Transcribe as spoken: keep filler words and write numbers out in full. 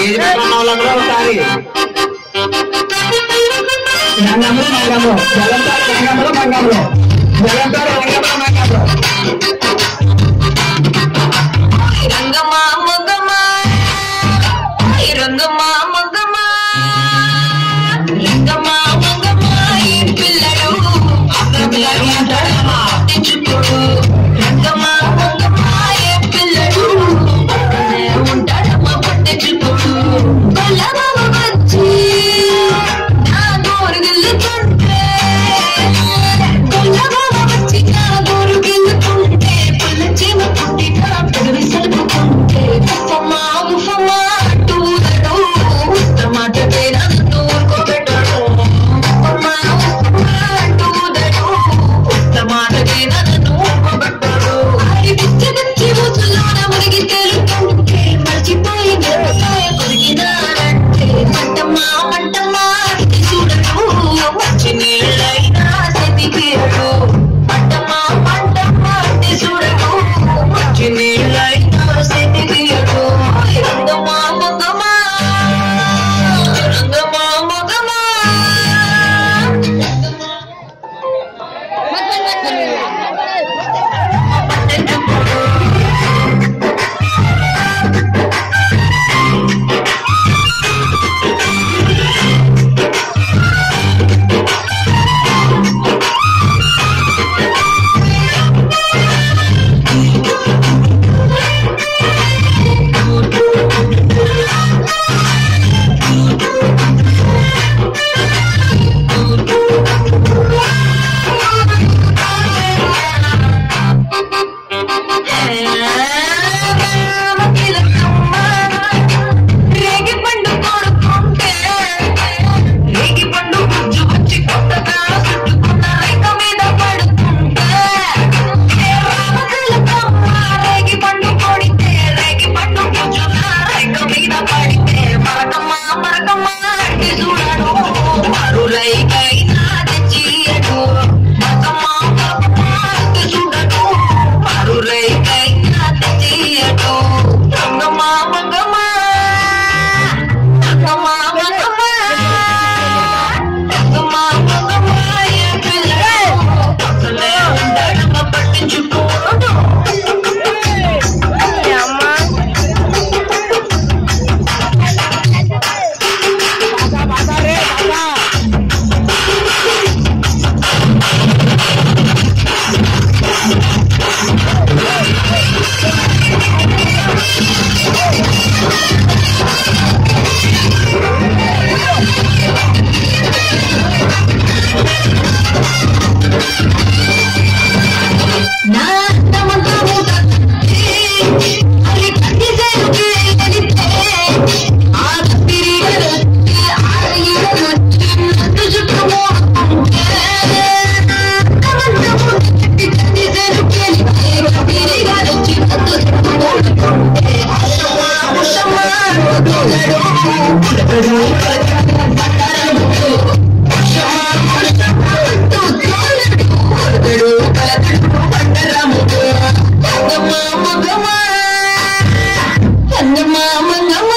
ఏది వాళ్ళందరూ ఒకసారి రంగంలో రంగంలో జలంతారు రంగంలో రంగంలో జలంతారు రంగంలో రంగంలో రంగమా మొగమా రంగమా మొగమా రంగమా మొగమా ఈ పిల్లలు చుట్టూ రంగమా మొగమా ఏ పిల్లలు ఉంటాడమ్మా పట్టె చుట్టూ బలమవ వచ్చి నా గోరు గిల్లుతుంటే బలమవ వచ్చి నా గోరు గిల్లుతుంటే పిల్ల చీమ పుట్టిన పెదవి సలుపుకుంటే ఉఫమా ఉఫమా టూదడు ఉత్తమాట పేరా ఊరుకోబెట్టడు ఉఫమా ఉఫమా టూదడు ఉత్తమాట పేరా ఊరుకోబెట్టడు అది పిచ్చి పిచ్చి ఊసులోన మునిగి తేలుతుంటే మర్చిపోయి నిరసాయ కొరిగినారంటే మంటమ్మా మంటమ్మా చూడడు మంచి నీళ్ళైనా సెతికేడు మంటమ్మా మంటమ్మా చూడడు మంచి నీళ్ళైనా సెతికేడు రంగమా మొగమా రంగమా మొగమా రేగి పండు కొడుకుంటే రేగి పండు గుజ్జు వచ్చి కొత్తగా చుట్టుకున్న రేఖ మీద పడుతుంటే రామతిలకమ్మ రేగి పండు కొడితే రేగి పండు గుజ్జున రేఖ మీద పడితే మరకమ్మ మరకమ్మ అంటే చూడడు మరు రైకైనా తెచ్చియడు మరకమ్మ మరకమ్మ అంటే చూడడు మరు రైకైనా తెచ్చియడు రంగమా మొగమా రంగమా మొగమా రంగమా మొగమా ఏ పిల్లడు అసలే ఉండడమ్మ పట్టించుకోడు నా అత్తమంతా మూతీ అది కట్టి చేరుకే ఎదితే ఆ తిరిగలొచ్చి ఆరగిలొచ్చి నన్ను చుట్టుముడుతుంటే అత్తమంతా మూతీ కట్టి చేరుకే ఎదితే తిరిగలొచ్చి నన్ను చుట్టుముడుతుంటే అత్తమా ఉత్తమా తోడడు పుడతడు బండారముడు ఉత్తమా ఉత్తమా తోడడు పుడతడు కలతడు బండారముడు రంగమా మొగమా రంగమా మొగమా